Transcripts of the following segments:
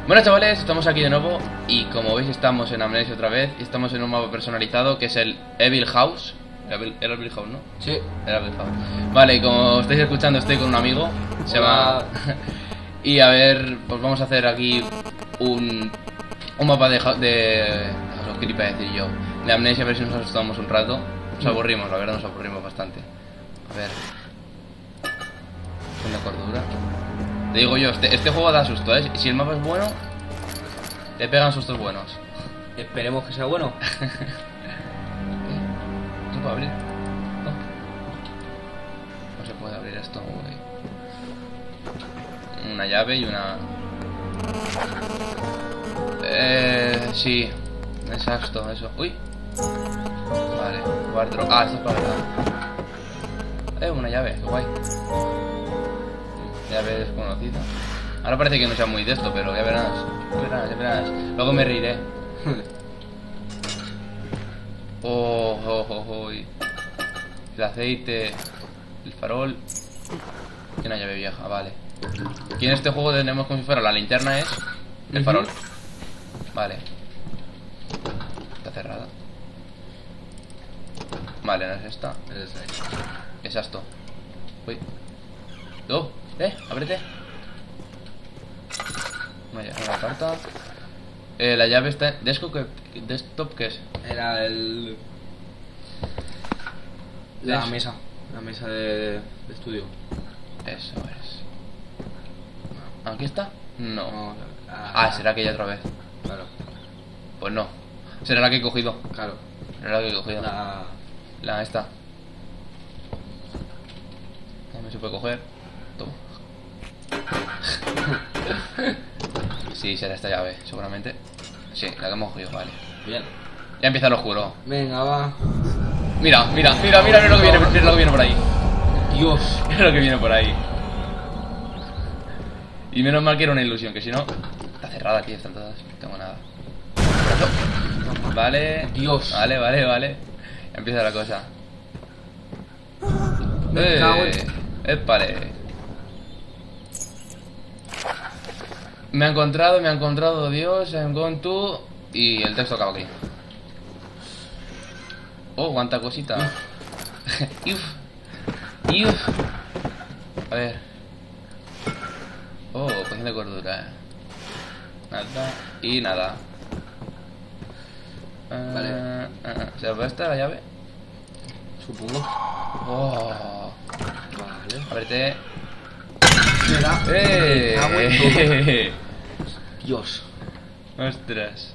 Bueno, chavales, estamos aquí de nuevo y como veis estamos en Amnesia otra vez y estamos en un mapa personalizado que es el Evil House. Era Evil House, ¿no? Sí. Era Evil House. Vale, y como estáis escuchando estoy con un amigo. Se llama... Y a ver, pues vamos a hacer aquí un mapa de ¿qué iba a decir yo? De Amnesia, a ver si nos asustamos un rato. Nos aburrimos, la verdad nos aburrimos bastante. A ver. Con la cordura. Te digo yo, este juego da susto, ¿eh? Si el mapa es bueno, te pegan sustos buenos. Esperemos que sea bueno. ¿No se puede abrir? No. No se puede abrir esto, güey. Una llave y una... sí. Exacto, eso. Uy. Vale, wardrobe. Ah, esto es para acá. Una llave, qué guay. Llave desconocida. Ahora parece que no sea muy de esto, pero ya verás. Ya verás, ya verás. Luego me reiré. El aceite, el farol y una llave vieja, vale. Aquí en este juego tenemos como si fuera la linterna es el farol. Vale. Está cerrada. Vale, no es esta. Es esto. Uy. ¡Oh! ¡Ábrete! Una carta. La llave está... ¿Desktop qué es? Era el... La mesa de estudio. Eso es. ¿Aquí está? No. No, será aquella otra vez. Claro. Pues no. Será la que he cogido. Claro. Será la que he cogido. La esta. No se puede coger. Toma. Sí, será esta llave, seguramente. Sí, la que hemos cogido, vale. Bien. Ya empieza lo oscuro. Venga, va. Mira lo que viene, mira lo que viene por ahí. Dios. Mira lo que viene por ahí. Y menos mal que era una ilusión, que si no... Está cerrada aquí, están todas. No tengo nada. Vale. Dios. Vale. Ya empieza la cosa. Épale. Me ha encontrado Dios, I'm gone to... Y el texto acaba aquí. Oh, cuánta cosita. Uf. A ver. Oh, poción de cordura. Nada y nada. Vale. ¿Se puede estar la llave? Supongo. Oh. Vale. Ábrete. Dios. Ostras.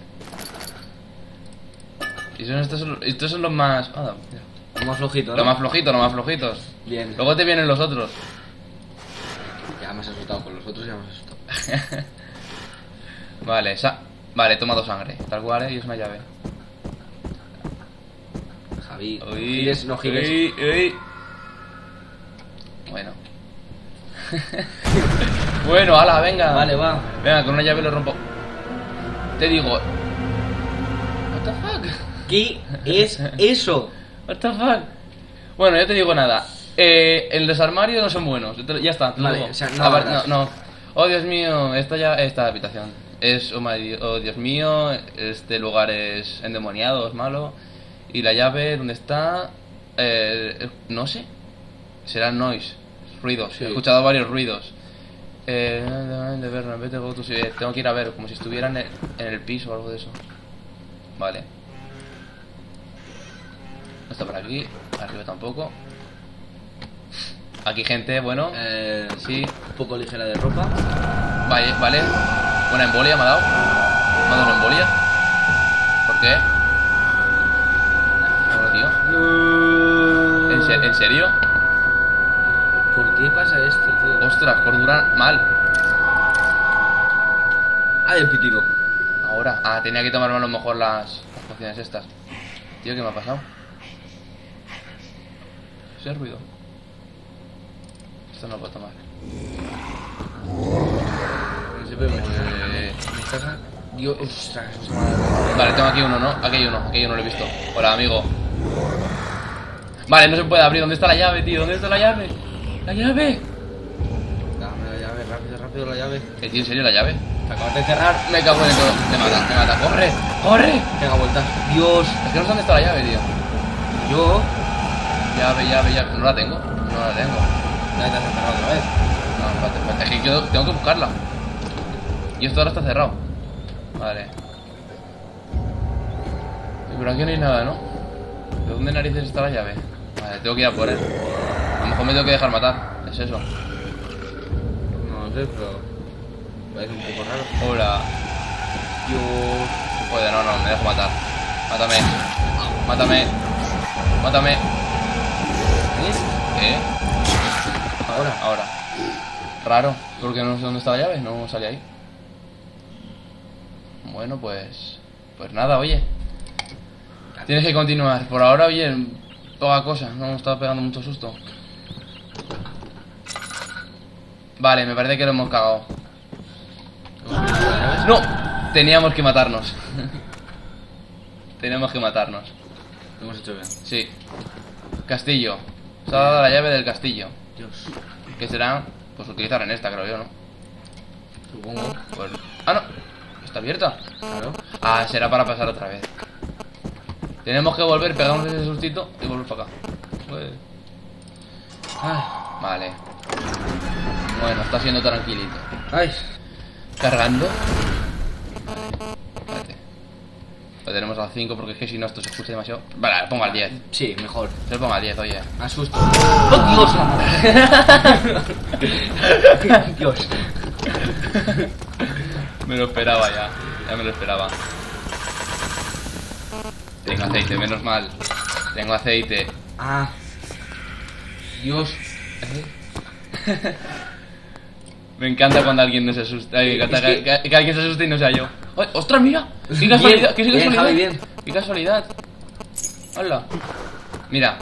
Y son estos son los más... Lo más flojito, ¿no? Los más flojitos. Bien. Luego te vienen los otros. Ya me has asustado con los otros, ya me has asustado. Vale, vale, he tomado sangre. Tal cual, y es una llave. Javi, Uy, no gires. Uy. Bueno. Bueno, ala, venga. Vale, va. Venga, con una llave lo rompo. Te digo... What the fuck? ¿Qué es eso? What the fuck? Bueno, ya te digo nada. Los armarios no son buenos. Ya está. Vale, luego. o sea, no. No. Oh, Dios mío, esta habitación es... Oh, Dios mío, este lugar es endemoniado, es malo. Y la llave, ¿dónde está? No sé. Será noise. Ruidos. Sí. He escuchado varios ruidos. Tengo que ir a ver, como si estuvieran en el piso o algo de eso. Vale. No está por aquí. Arriba tampoco. Aquí gente, bueno. Sí. Un poco ligera de ropa. Vale. Una embolia me ha dado. Me ha dado una embolia. ¿Por qué? Bueno, tío. ¿En serio? ¿Por qué pasa esto, tío? Ostras, cordura mal. El pitido. Ahora. Tenía que tomarme a lo mejor las pociones estas. Tío, ¿qué me ha pasado? Ese ruido. Esto no lo puedo tomar. No se puede Dios, ostras, eso Vale, tengo aquí uno, ¿no? Aquí hay uno, lo he visto. Hola, amigo. Vale, no se puede abrir. ¿Dónde está la llave, tío? ¿Dónde está la llave? ¡La llave! Dame la llave, rápido la llave. ¿Tío, en serio la llave? Te acabas de cerrar. Me cago en todo. Me mata. ¡Corre! ¡Corre! Pega vueltas. Dios. Es que no sé dónde está la llave, tío. Yo. Llave. No la tengo. Ya te has cerrado otra vez. No, espérate. Es que tengo que buscarla. Y esto ahora está cerrado. Vale. Pero aquí no hay nada, ¿no? ¿De dónde narices está la llave? Vale, tengo que ir a por él. A lo mejor me tengo que dejar matar. Es eso. No sé, pero. Parece un poco raro. Hola. Dios. Joder, no, me dejo matar. Mátame. ¿Eh? Ahora. Raro, porque no sé dónde está la llave, no sale ahí. Bueno, pues nada, oye. Tienes que continuar. Por ahora, oye, poca cosa, no me estaba pegando mucho susto. Vale, me parece que lo hemos cagado. ¡No! Teníamos que matarnos. Lo hemos hecho bien. Sí. Castillo. Se ha dado la llave del castillo. Dios. Que será, pues utilizar en esta, creo yo, ¿no? Supongo. Pues... ¡Ah, no! Está abierta. Claro. Ah, será para pasar otra vez. Tenemos que volver, pegarnos ese sustito y volver para acá. Pues... Ay. Vale. Bueno, está siendo tranquilito. Ay. Cargando. Vale, espérate. Lo tenemos al 5 porque es que si no esto se escucha demasiado. Vale, lo pongo al 10. Sí, mejor. Se lo pongo al 10, oye. Asusto. ¡Oh, Dios! Dios. Me lo esperaba ya. Ya me lo esperaba. Tengo aceite, menos mal. Tengo aceite. Ah. Dios. Me encanta cuando alguien no se asusta. Ay, me encanta Es que alguien se asuste y no sea yo. ¡Ay, ostras, mira! ¡Qué Bien, casualidad! ¡Qué bien, casualidad! Javi, bien. ¡Qué casualidad! ¡Hola! Mira.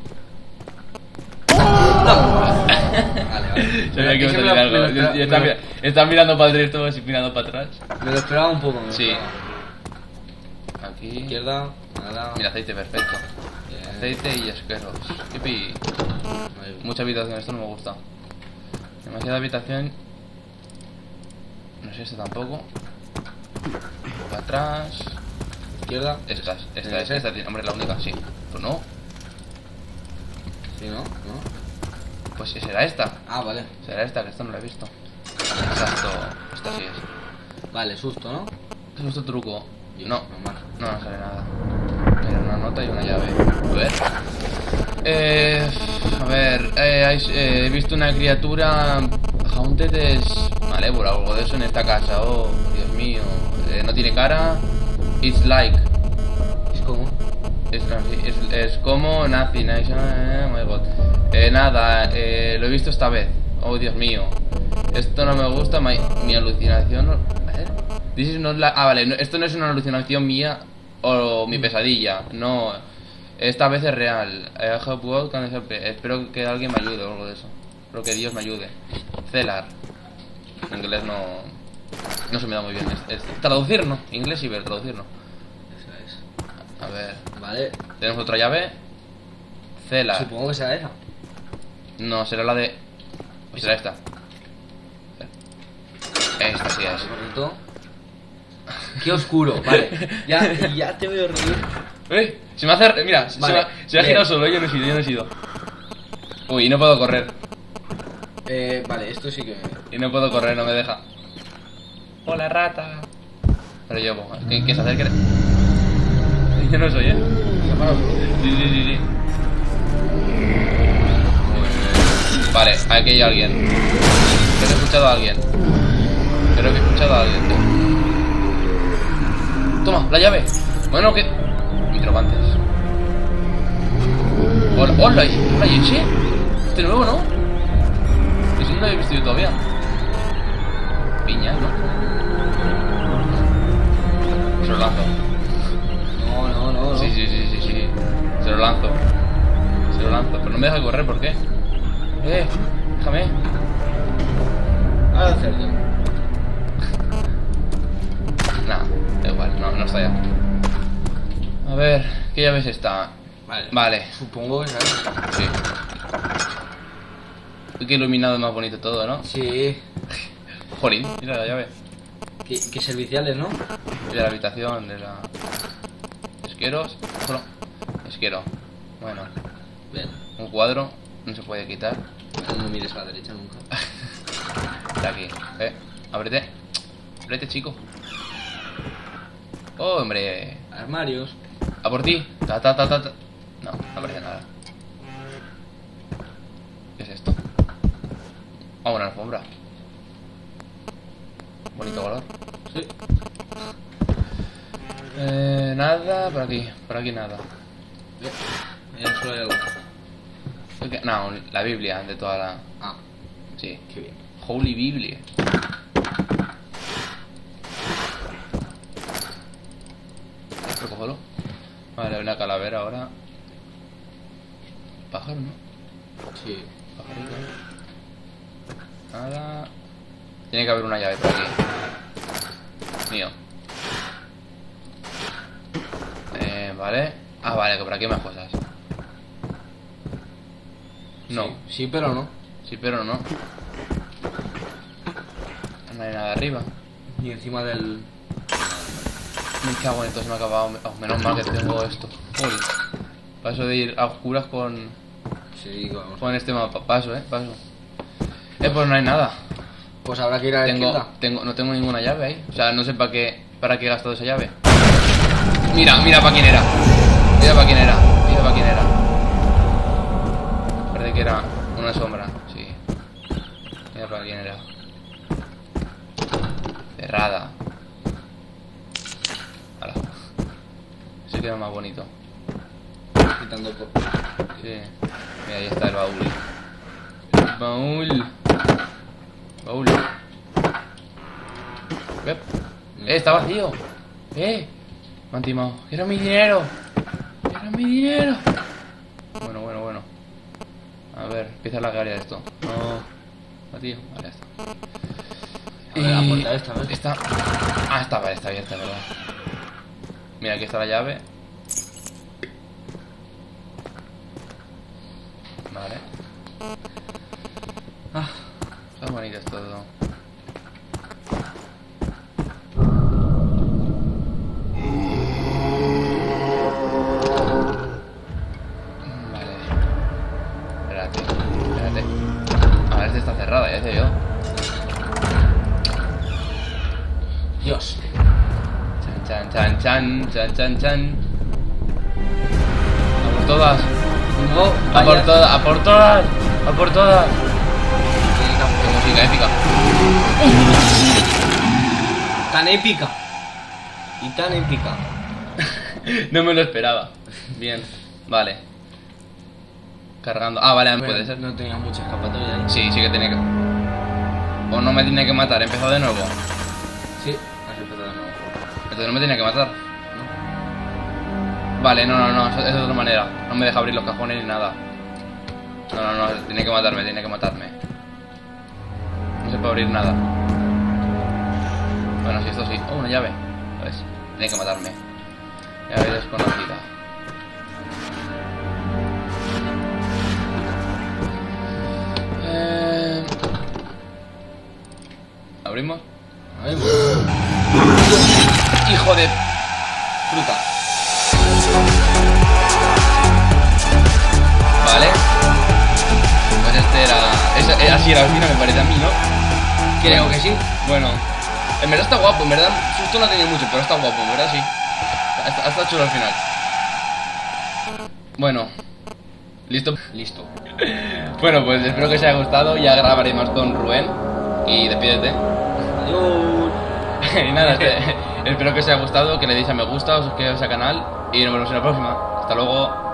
Vale. Sabía que iba a salir algo. Están mirando para el resto y mirando para atrás. Me lo esperaba un poco. Sí. Aquí. Izquierda. Nada. Mira, aceite perfecto. Bien. Aceite y esqueros. Yupi. Mucha habitación, esto no me gusta. Demasiada habitación. No sé, este tampoco. Para atrás. Izquierda. Esta tiene, hombre, la única, sí. Pues no. Sí, ¿no? ¿No? Pues sí, será esta. Ah, vale. Será esta, que esto no lo he visto. Exacto. Esta sí es. Vale, susto, ¿no? Es nuestro truco. Dios, No, normal. no sale nada. Pero una nota y una llave. A ver, he visto una criatura Haunted es malévola o algo de eso en esta casa. Oh, Dios mío. No tiene cara. It's like. ¿Es como? Es como nothing. Oh my god. Nada, lo he visto esta vez. Oh, Dios mío. Esto no me gusta. Mi alucinación. This is not vale, no, esto no es una alucinación mía o mi pesadilla. No. Esta vez es real. I hope God can help me. Espero que alguien me ayude o algo de eso. Espero que Dios me ayude. Celar. En inglés no se me da muy bien. Traducir no. Inglés sí, pero traducir no. Esa es. A ver. Vale. Tenemos otra llave. Celar. Supongo que será esa. No, será la de... Pues será esta. Esta sí es. Correcto. Qué oscuro. Vale. Ya te veo reír. Se me hace... Mira, Vale, se ha girado solo. Yo no he sido. Uy, y no puedo correr. Vale, esto sí que... Y no puedo correr, no me deja. Hola, rata. Pero yo, ¿qué se acerque? Yo no soy, Sí. Vale, aquí hay alguien. Creo que he escuchado a alguien. Toma, la llave. Bueno, que... Microbantes. Hola, Yoshi. Este nuevo, ¿no? Ese no lo he visto yo todavía. Piña, ¿no? Se lo lanzo. No. Sí. Se lo lanzo. Pero no me deja correr, ¿por qué? Déjame. Ahora cerdo. Nah, da igual, no está ya. A ver, ¿qué llave es esta? Vale. Supongo que sabes. Sí. Uy, qué iluminado más bonito todo, ¿no? Sí. Jolín, mira la llave. Qué serviciales, ¿no? De la habitación, de la... Esqueros. Solo. Esquero. Bueno. Bien. Un cuadro. No se puede quitar. No mires a la derecha nunca. De aquí. Ábrete. Ábrete, chico. Oh, hombre. Armarios. A por ti. Ta, ta, ta, ta, ta. No, no aparece nada. ¿Qué es esto? Ah, una alfombra. Bonito color. Sí. Nada, por aquí nada. Bien. Solo hay algo. No, la Biblia de toda la... Ah, Sí. qué bien. Holy Biblia. Recógelo. Vale, una calavera ahora. Pájaro, ¿no? Sí. Pajarito. Nada. Tiene que haber una llave por aquí. Mío. Vale. Ah, vale, que por aquí hay más cosas. No. Sí, sí, pero no. Sí, pero no. No hay nada arriba. Y encima del... Me cago en esto, se me ha acabado. Oh, menos mal que tengo esto. Uy. Paso de ir a oscuras con Sí, vamos. este mapa. Paso, paso. Pues no hay nada. Pues habrá que ir a la izquierda. No tengo ninguna llave ahí. O sea, no sé para qué he gastado esa llave. Mira para quién era. Mira para quién era. Mira para quién era. Parece que era una sombra, sí. Mira para quién era. Cerrada. Hala. Se queda más bonito. Quitando Sí. Mira, ahí está el baúl. Baúl. Yep. Está vacío. Me han timado. ¡Quiero mi dinero! ¡Quiero mi dinero! Bueno. A ver, empieza a lagar ya esto. No, tío. Vale, ya está. A ver, la puerta esta, ¿ves? Está... Ah, vale, está abierta, ¿verdad? Mira, aquí está la llave. Vale. Está bonito esto todo. Vale. Espérate. A ver si está cerrada, ya sé yo. Dios. Chan. A por todas. No, A por todas. Qué música épica. Tan épica. Y tan épica. No me lo esperaba. Bien, vale. Cargando. Ah, vale, puede ser. No tenía mucha escapatoria ahí. Sí que tenía que... O no me tiene que matar, he empezado de nuevo. Sí, has empezado de nuevo. Entonces no me tenía que matar. Vale, no, eso es de otra manera. No me deja abrir los cajones ni nada. No, tiene que matarme. No se puede abrir nada. Bueno, sí, esto sí. Oh, una llave. ¿Ves? Tiene que matarme. Llave desconocida. ¿Abrimos? ¡Hijo de fruta! Vale. Pues este era... así era el final, me parece a mí, ¿no? Creo que sí. Bueno. En verdad está guapo, en verdad susto no ha tenido mucho, pero está guapo, en verdad sí. Está chulo al final. Bueno. ¿Listo? Listo. Bueno, pues espero que os haya gustado. Ya grabaré más con Rubén. Y despídete. Adiós. Y nada, espero que os haya gustado, que le deis a me gusta, os suscribáis al canal. Y nos vemos en la próxima. Hasta luego.